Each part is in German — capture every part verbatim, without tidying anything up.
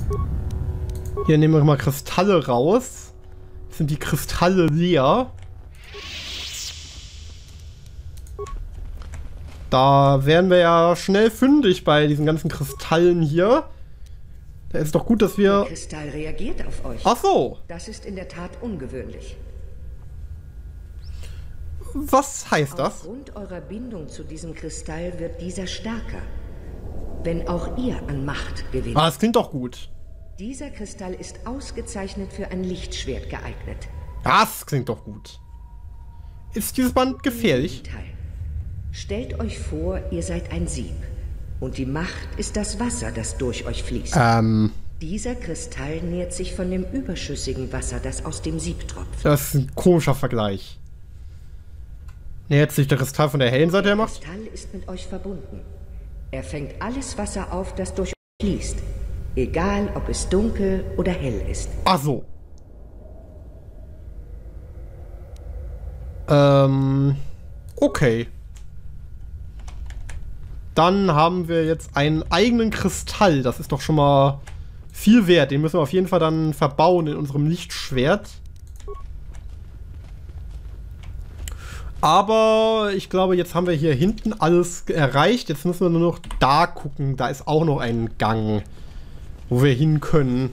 Hier nehmen wir mal Kristalle raus. Sind die Kristalle leer? Da wären wir ja schnell fündig bei diesen ganzen Kristallen hier. Da ist doch gut, dass wir... Der Kristall reagiert auf euch. Ach so. Das ist in der Tat ungewöhnlich. Was heißt das? Aufgrund eurer Bindung zu diesem Kristall wird dieser stärker. Wenn auch ihr an Macht gewinnt. Ah, das klingt doch gut. Dieser Kristall ist ausgezeichnet für ein Lichtschwert geeignet. Das klingt doch gut. Ist dieses Band gefährlich? Im Gegenteil. Stellt euch vor, ihr seid ein Sieb. Und die Macht ist das Wasser, das durch euch fließt. Ähm. Dieser Kristall nährt sich von dem überschüssigen Wasser, das aus dem Sieb tropft. Das ist ein komischer Vergleich. Nähert sich der Kristall von der hellen Seite der Der Macht? Kristall ist mit euch verbunden. Er fängt alles Wasser auf, das durch euch fließt. Egal, ob es dunkel oder hell ist. Ach so. Ähm. Okay. Dann haben wir jetzt einen eigenen Kristall. Das ist doch schon mal viel wert. Den müssen wir auf jeden Fall dann verbauen in unserem Lichtschwert. Aber ich glaube, jetzt haben wir hier hinten alles erreicht. Jetzt müssen wir nur noch da gucken. Da ist auch noch ein Gang, wo wir hin können.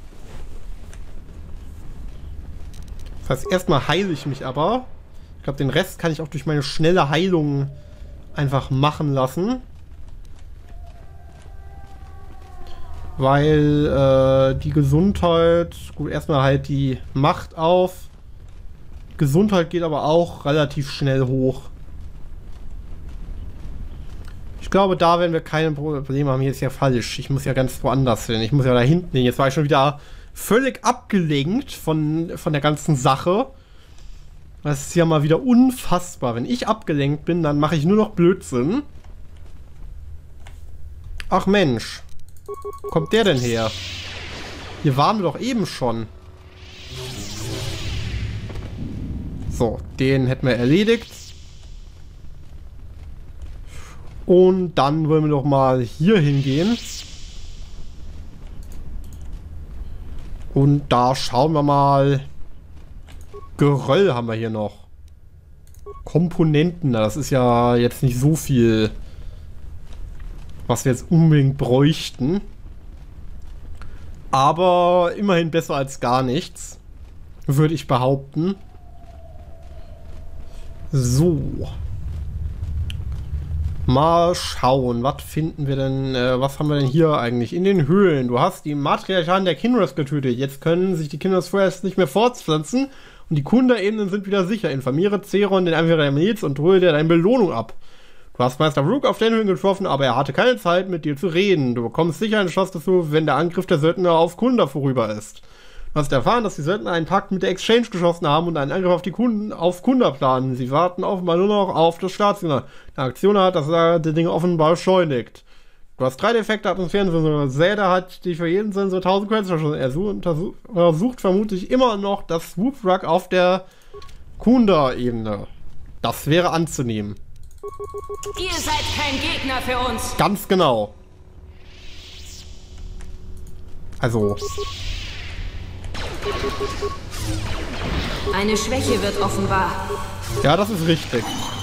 Das heißt, erstmal heile ich mich aber. Ich glaube, den Rest kann ich auch durch meine schnelle Heilung einfach machen lassen. Weil äh, die Gesundheit, gut, erstmal halt die Macht auf. Gesundheit geht aber auch relativ schnell hoch. Ich glaube, da werden wir keine Probleme haben. Hier ist ja falsch. Ich muss ja ganz woanders hin. Ich muss ja da hinten hin. Jetzt war ich schon wieder völlig abgelenkt von, von der ganzen Sache. Das ist ja mal wieder unfassbar. Wenn ich abgelenkt bin, dann mache ich nur noch Blödsinn. Ach Mensch. Wo kommt der denn her? Hier waren wir doch eben schon. So, den hätten wir erledigt. Und dann wollen wir doch mal hier hingehen. Und da schauen wir mal. Geröll haben wir hier noch. Komponenten, das ist ja jetzt nicht so viel, was wir jetzt unbedingt bräuchten. Aber immerhin besser als gar nichts, würde ich behaupten. So. Mal schauen, was finden wir denn, äh, was haben wir denn hier eigentlich in den Höhlen? Du hast die Matriarchen der Kinras getötet. Jetzt können sich die Kinras vorerst nicht mehr fortpflanzen und die Kunda-Ebenen sind wieder sicher. Informiere Zeron, den Anführer der Miliz, und hole dir deine Belohnung ab. Du hast Meister Rook auf den Höhen getroffen, aber er hatte keine Zeit, mit dir zu reden. Du bekommst sicher einen Schuss dazu, wenn der Angriff der Söldner auf Kunda vorüber ist. Du hast erfahren, dass die Söldner einen Pakt mit der Exchange geschlossen haben und einen Angriff auf die Kunden, auf Kunda planen. Sie warten offenbar nur noch auf das Staatssignal. Die Aktion hat das äh, die Dinge offenbar beschleunigt. Du hast drei defekte Atmosphärensensoren. Zelda hat die für jeden Sensor tausend Credits verschossen. Er untersucht, untersucht vermutlich immer noch das Swoop-Rug auf der Kunda-Ebene. Das wäre anzunehmen. Ihr seid kein Gegner für uns. Ganz genau. Also... Eine Schwäche wird offenbar. Ja, das ist richtig.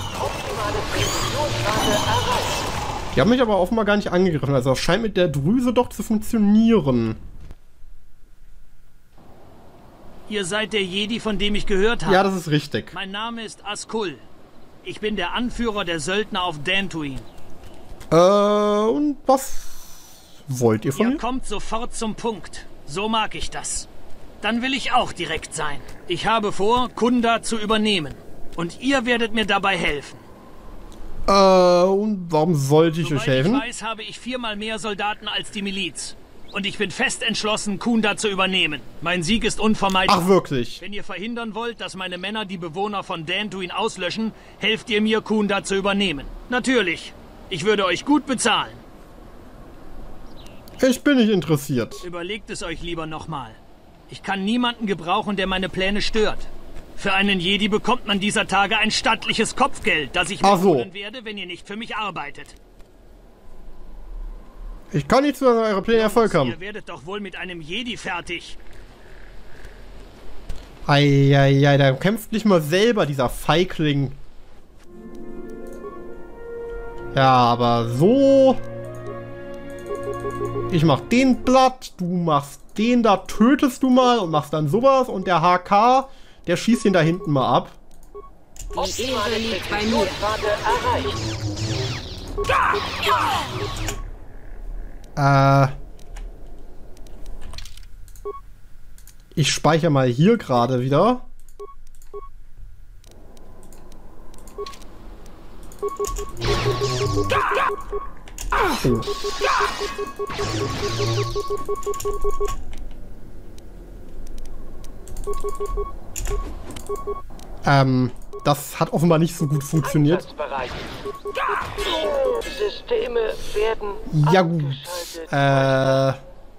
Die haben mich aber offenbar gar nicht angegriffen. Also das scheint mit der Drüse doch zu funktionieren. Ihr seid der Jedi, von dem ich gehört habe. Ja, das ist richtig. Mein Name ist Azkul. Ich bin der Anführer der Söldner auf Dantooine. Äh, und was wollt ihr von Ihr mir? kommt sofort zum Punkt. So mag ich das. Dann will ich auch direkt sein. Ich habe vor, Kunda zu übernehmen. Und ihr werdet mir dabei helfen. Äh, und warum sollte ich Soweit euch helfen? ich weiß, habe ich viermal mehr Soldaten als die Miliz. Und ich bin fest entschlossen, Kunda zu übernehmen. Mein Sieg ist unvermeidbar. Ach, wirklich? Wenn ihr verhindern wollt, dass meine Männer die Bewohner von Dantooine auslöschen, helft ihr mir, Kunda zu übernehmen. Natürlich. Ich würde euch gut bezahlen. Ich bin nicht interessiert. Überlegt es euch lieber nochmal. Ich kann niemanden gebrauchen, der meine Pläne stört. Für einen Jedi bekommt man dieser Tage ein stattliches Kopfgeld, das ich mir Ach so. holen werde, wenn ihr nicht für mich arbeitet. Ich kann nicht zu eurer Pläne Erfolg haben. Ihr werdet doch wohl mit einem Jedi fertig. Eieiei, der kämpft nicht mal selber, dieser Feigling. Ja, aber so... Ich mach den platt, du machst den da, tötest du mal und machst dann sowas. Und der H K, der schießt ihn da hinten mal ab. Die Ehre liegt bei mir. Äh... Ich speichere mal hier gerade wieder. Oh. Ähm, das hat offenbar nicht so gut funktioniert. Systeme werden ja gut. Äh,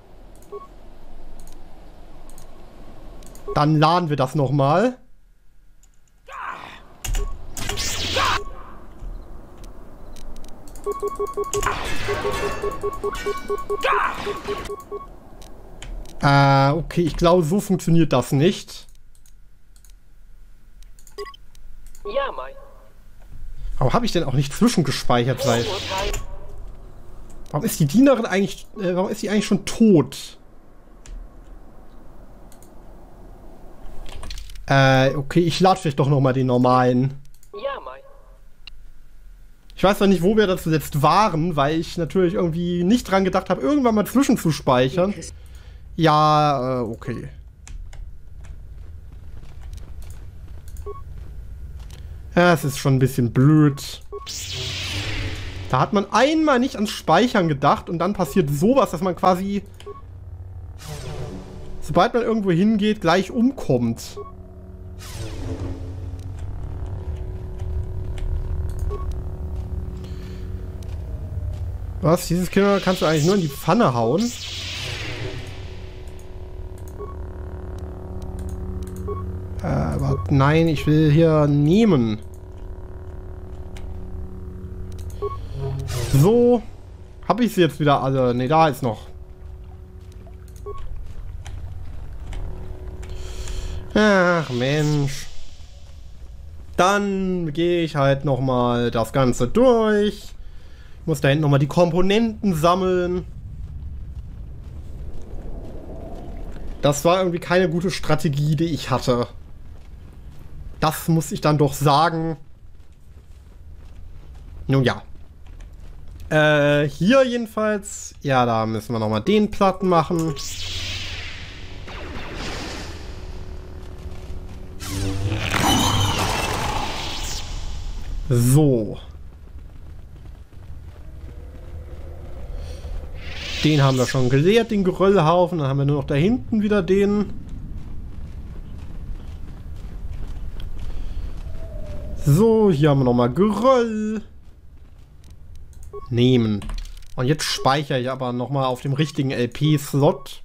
dann laden wir das nochmal. Äh, okay, ich glaube, so funktioniert das nicht. Ja, mein. Warum habe ich denn auch nicht zwischengespeichert? Weil warum ist die Dienerin eigentlich, äh, warum ist sie eigentlich schon tot? Äh, okay, ich lade vielleicht doch nochmal den normalen. Ja, mein. Ich weiß noch nicht, wo wir da zuletzt waren, weil ich natürlich irgendwie nicht dran gedacht habe, irgendwann mal zwischenzuspeichern. Ja, äh, okay. Ja, es ist schon ein bisschen blöd. Da hat man einmal nicht ans Speichern gedacht und dann passiert sowas, dass man quasi, sobald man irgendwo hingeht, gleich umkommt. Was? Dieses Kind kannst du eigentlich nur in die Pfanne hauen? Äh, aber nein, ich will hier nehmen. So. Habe ich sie jetzt wieder alle? Ne, da ist noch. Ach, Mensch. Dann gehe ich halt nochmal das Ganze durch. Ich muss da hinten nochmal die Komponenten sammeln. Das war irgendwie keine gute Strategie, die ich hatte. Das muss ich dann doch sagen. Nun ja. Äh, hier jedenfalls. Ja, da müssen wir nochmal den Platten machen. So. Den haben wir schon geleert, den Geröllhaufen. Dann haben wir nur noch da hinten wieder den. So, hier haben wir nochmal Geröll. Nehmen. Und jetzt speichere ich aber nochmal auf dem richtigen L P-Slot.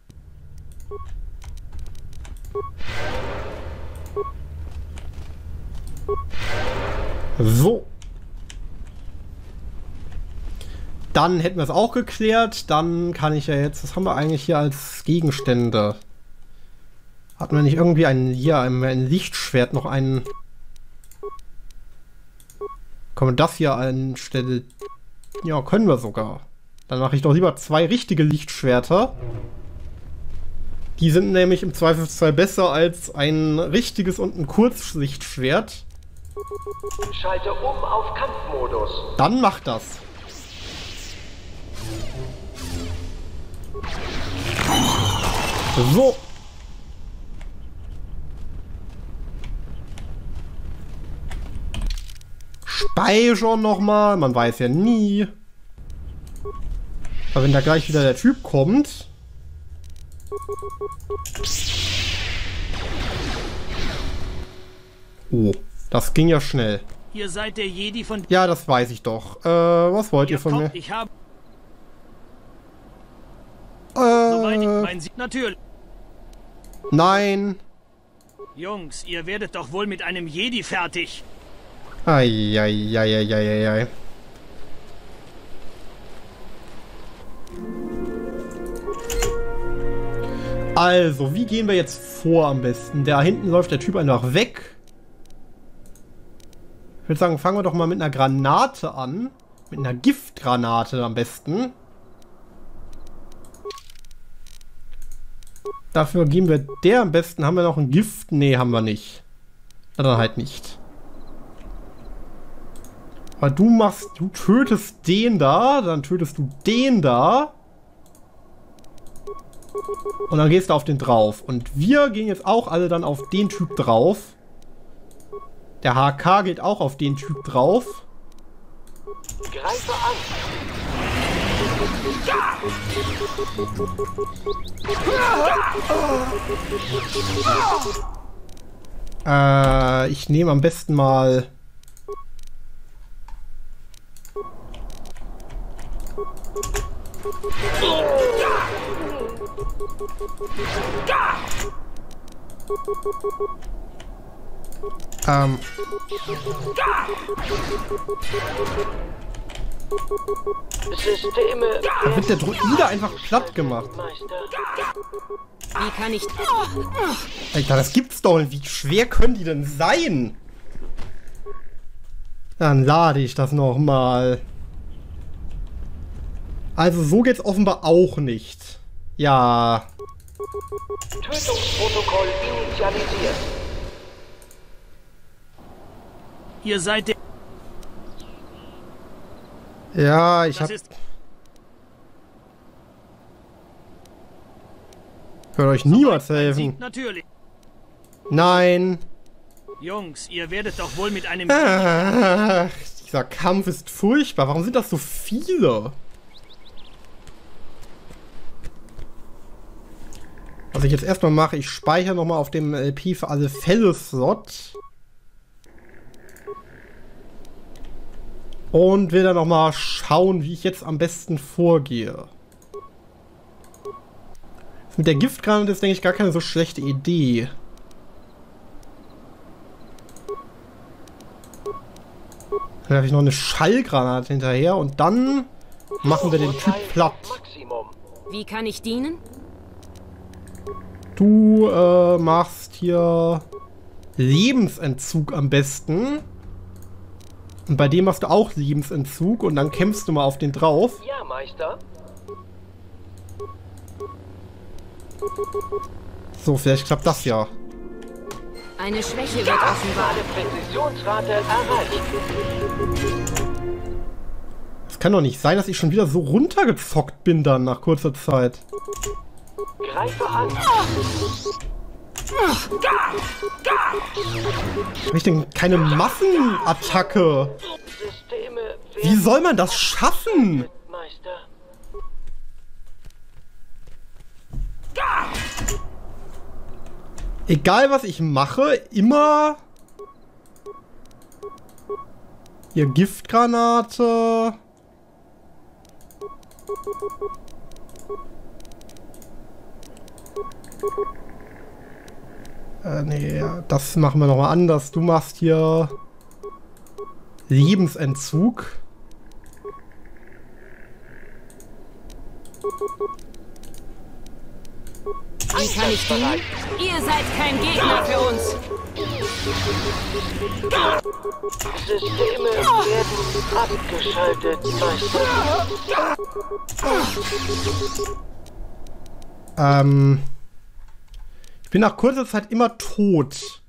So. Dann hätten wir es auch geklärt. Dann kann ich ja jetzt... Was haben wir eigentlich hier als Gegenstände? Hatten wir nicht irgendwie ein... Hier ein, ein Lichtschwert, noch einen... Können wir das hier anstelle... Ja, können wir sogar. Dann mache ich doch lieber zwei richtige Lichtschwerter. Die sind nämlich im Zweifelsfall besser als ein richtiges und ein Kurzlichtschwert. Schalte um auf Kampfmodus. Dann mach das. So. Speichern nochmal. Man weiß ja nie. Aber wenn da gleich wieder der Typ kommt. Oh, das ging ja schnell. Ihr seid der Jedi von... Ja, das weiß ich doch. Äh, was wollt ihr, ihr von kommt, mir? Ich habe... Äh, Soweit ich mein Sie natürlich. Nein. Jungs, ihr werdet doch wohl mit einem Jedi fertig. Eieieiei. Also, wie gehen wir jetzt vor am besten? Da hinten läuft der Typ einfach weg. Ich würde sagen, fangen wir doch mal mit einer Granate an. Mit einer Giftgranate am besten. Dafür geben wir der am besten. Haben wir noch ein Gift? Nee, haben wir nicht. Na, dann halt nicht. Aber du machst, du tötest den da, dann tötest du den da. Und dann gehst du auf den drauf. Und wir gehen jetzt auch alle dann auf den Typ drauf. Der H K geht auch auf den Typ drauf. Greife an! Äh, ich nehme am besten mal... Ähm... Systeme. Da wird der Droide einfach platt gemacht. Wie kann ich... Alter, das gibt's doch nicht. Wie schwer können die denn sein? Dann lade ich das nochmal. Also so geht's offenbar auch nicht. Ja. Tötungsprotokoll initialisiert. Ihr seid der... Ja, ich Das hab... ist... Würde euch niemals Ein helfen. Sieg, natürlich. Nein. Jungs, ihr werdet doch wohl mit einem... Ach, dieser Kampf ist furchtbar. Warum sind das so viele? Was ich jetzt erstmal mache, ich speichere nochmal auf dem L P für alle Fälle Slot. Und will dann nochmal schauen, wie ich jetzt am besten vorgehe. Mit der Giftgranate ist, denke ich, gar keine so schlechte Idee. Dann werfe ich noch eine Schallgranate hinterher und dann machen wir den Typ platt. Maximum. Wie kann ich dienen? Du äh, machst hier Lebensentzug am besten. Und bei dem machst du auch Lebensentzug und dann kämpfst du mal auf den drauf. Ja, Meister. So, vielleicht klappt das ja. Eine Schwäche wird offenbar. Maximale Präzisionsrate erreicht. Es kann doch nicht sein, dass ich schon wieder so runtergezockt bin dann nach kurzer Zeit. Greife an. Hab ich denn keine Massenattacke? Systeme. Wie soll man das schaffen? Meister. Egal was ich mache, immer hier Giftgranate. Äh, nee, das machen wir nochmal anders. Du machst hier Lebensentzug. Wie kann ich dienen? Ihr seid kein Gegner für uns. Systeme werden abgeschaltet, Meister. Ähm... Ich bin nach kurzer Zeit immer tot.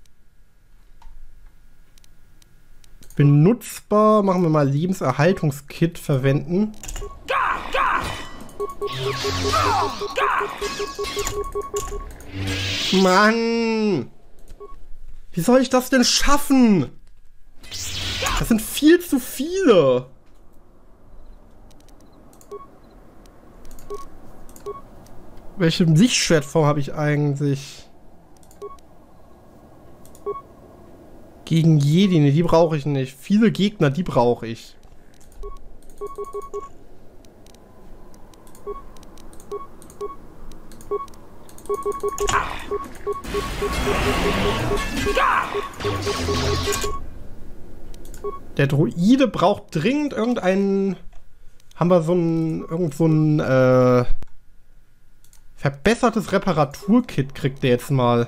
Benutzbar. Machen wir mal Lebenserhaltungskit verwenden. Mann! Wie soll ich das denn schaffen? Das sind viel zu viele. Welche Lichtschwertform habe ich eigentlich? Gegen Jedi, ne, die brauche ich nicht. Viele Gegner, die brauche ich. Der Droide braucht dringend irgendeinen... Haben wir so einen... Irgend so einen, äh... Verbessertes Reparaturkit kriegt der jetzt mal.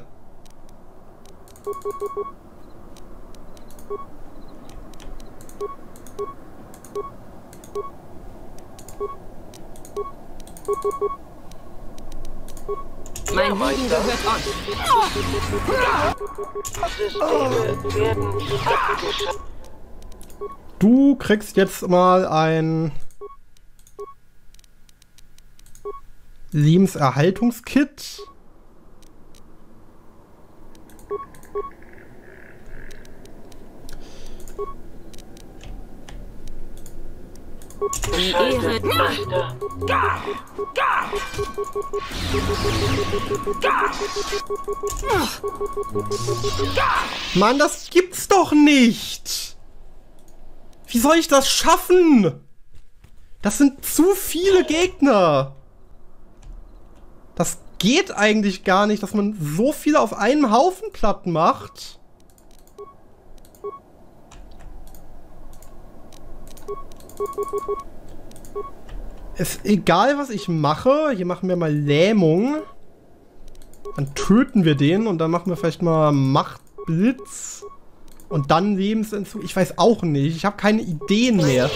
Mein Leben gehört euch. Systeme werden abgeschaltet. Du kriegst jetzt mal ein Lebenserhaltungskit. Die Ehre. Meister. Mann, das gibt's doch nicht! Wie soll ich das schaffen? Das sind zu viele Gegner! Das geht eigentlich gar nicht, dass man so viele auf einem Haufen platt macht. Ist egal, was ich mache. Hier machen wir mal Lähmung. Dann töten wir den und dann machen wir vielleicht mal Machtblitz. Und dann Lebensentzug. Ich weiß auch nicht. Ich habe keine Ideen mehr.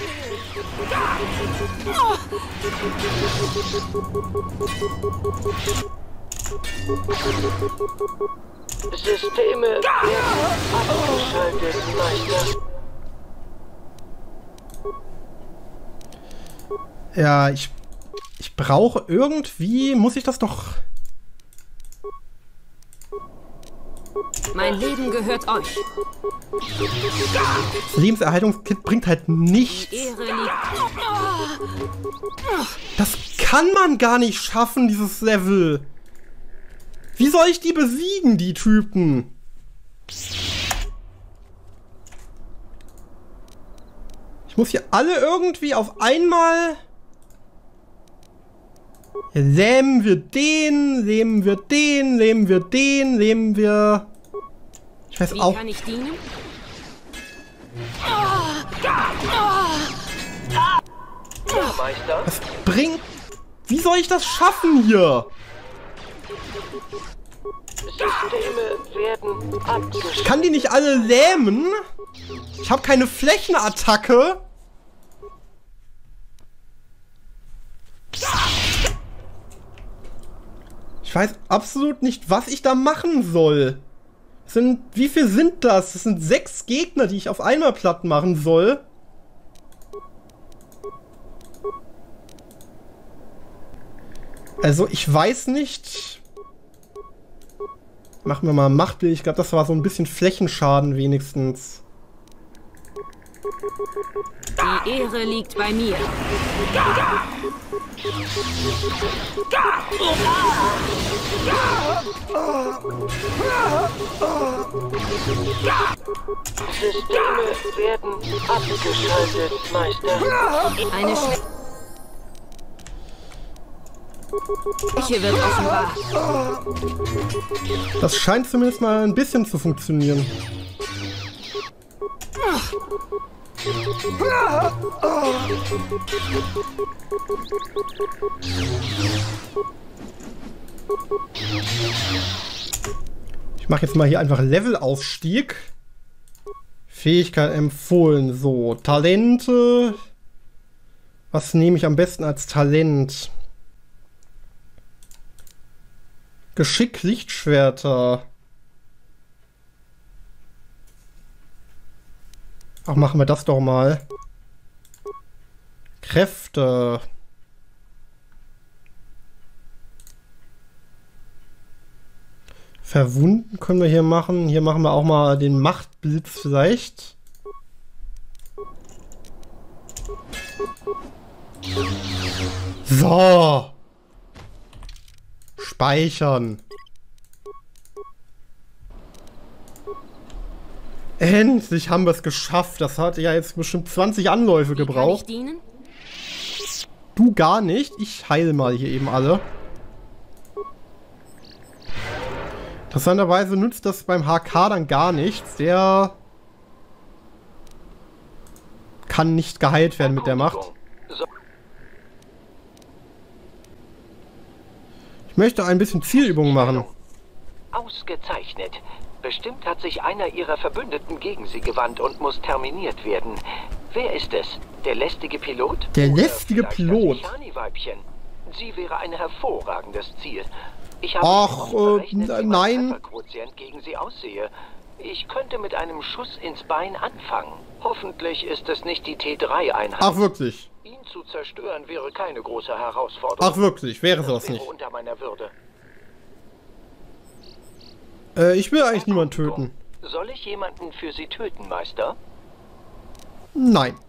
Systeme werden abgeschaltet, Meister. Ja, ich, ich brauche irgendwie, muss ich das doch... Mein Leben gehört euch. Das Lebenserhaltungskit bringt halt nichts. Ehre liegt. Das kann man gar nicht schaffen, dieses Level. Wie soll ich die besiegen, die Typen? Ich muss hier alle irgendwie auf einmal... Hier lähmen wir den, lähmen wir den, lähmen wir den, lähmen wir... Ich weiß Wie auch... kann ich dienen? Ja, Meister. Was bringt... Wie soll ich das schaffen hier? Systeme werden abgeschaltet. Ich kann die nicht alle lähmen. Ich habe keine Flächenattacke. Ich weiß absolut nicht, was ich da machen soll. Es sind, wie viel sind das? Das sind sechs Gegner, die ich auf einmal platt machen soll. Also, ich weiß nicht. Machen wir mal Machtbild. Ich glaube, das war so ein bisschen Flächenschaden wenigstens. Die Ehre liegt bei mir. Systeme werden abgeschaltet, Meister. Eine Schwäche wird offenbar. Das scheint zumindest mal ein bisschen zu funktionieren. Ich mache jetzt mal hier einfach Levelaufstieg. Fähigkeit empfohlen. So, Talente. Was nehme ich am besten als Talent? Geschick Lichtschwerter. Ach, machen wir das doch mal. Kräfte. Verwunden können wir hier machen. Hier machen wir auch mal den Machtblitz vielleicht. So. Speichern. Endlich haben wir es geschafft. Das hat ja jetzt bestimmt zwanzig Anläufe gebraucht. Wie kann ich dienen? Du gar nicht. Ich heile mal hier eben alle. Interessanterweise nützt das beim H K dann gar nichts. Der kann nicht geheilt werden mit der Macht. möchte ein bisschen Zielübungen machen. Ausgezeichnet. Bestimmt hat sich einer ihrer Verbündeten gegen sie gewandt und muss terminiert werden. Wer ist es? Der lästige Pilot? Der Oder lästige vielleicht Pilot? das Mechani-Weibchen? Sie wäre ein hervorragendes Ziel. Ich habe Ach, berechnet, äh, wie mein nein. Trefferquotient gegen sie aussehe. Ich könnte mit einem Schuss ins Bein anfangen. Hoffentlich ist es nicht die T drei Einheit. Ach, wirklich? Ihn zu zerstören wäre keine große Herausforderung. Ach, wirklich? Wäre sowas Das wäre nicht. unter meiner Würde. Äh, ich will eigentlich niemanden töten. Soll ich jemanden für Sie töten, Meister? Nein.